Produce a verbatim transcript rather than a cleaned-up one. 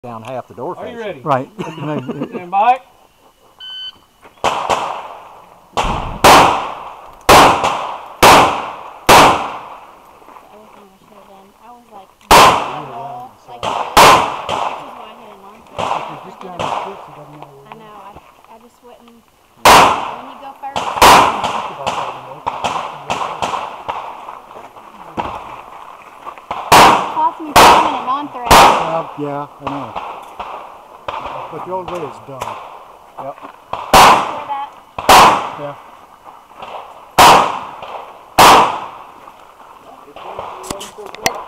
down half the door. Are you ready? Right. Stand by. I know, I, I just wouldn't, when you go first. It cost me time and a non-thread. Uh, yeah, I know. But the old way is done. Yep. Hear that? Yeah. It's